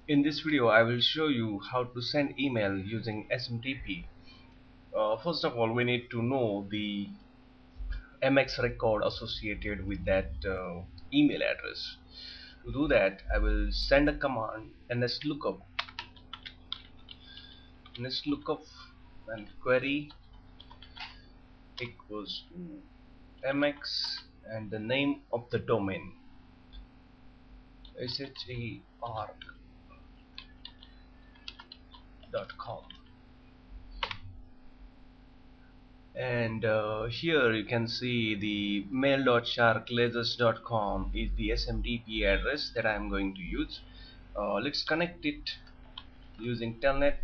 In this video I will show you how to send email using SMTP. First of all, we need to know the MX record associated with that email address. To do that, I will send a command nslookup and query equals to MX and the name of the domain shark.com. And here you can see the mail.sharklasers.com is the SMTP address that I am going to use. Let's connect it using Telnet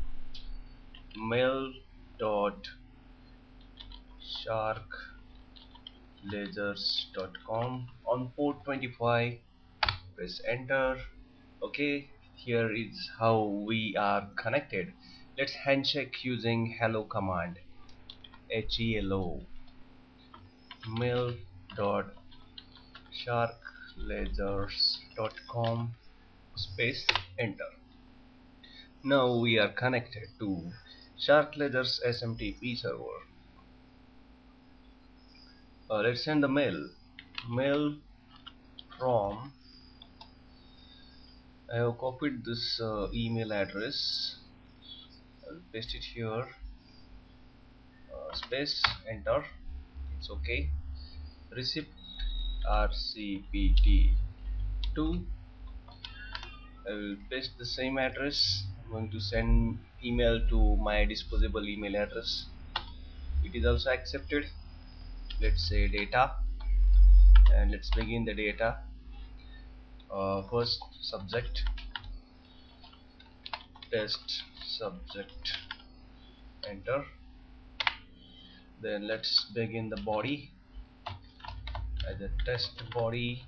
mail.sharklasers.com on port 25. Press enter. Okay, here is how we are connected. Let's handshake using hello command. HELO mail.sharklasers.com space enter. Now we are connected to Sharklasers SMTP server. Let's send the mail from, I have copied this email address. I'll paste it here, space enter. It's okay. Receipt RCPT2. I will paste the same address. I'm going to send email to my disposable email address. It is also accepted. Let's say data, and let's begin the data. First subject, test subject, enter. Then let's begin the body as a test body.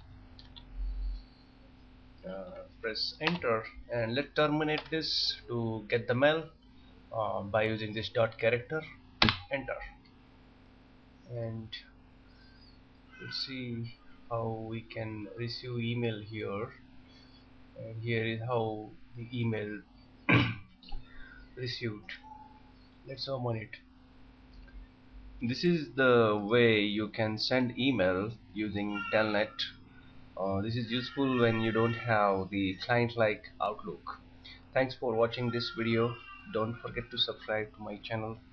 Press enter, and let's terminate this to get the mail by using this dot character. Enter, and let's see how we can receive email here. And here is how the email received. Let's open it. This is the way you can send email using Telnet. This is useful when you don't have the client like Outlook. Thanks for watching this video. Don't forget to subscribe to my channel.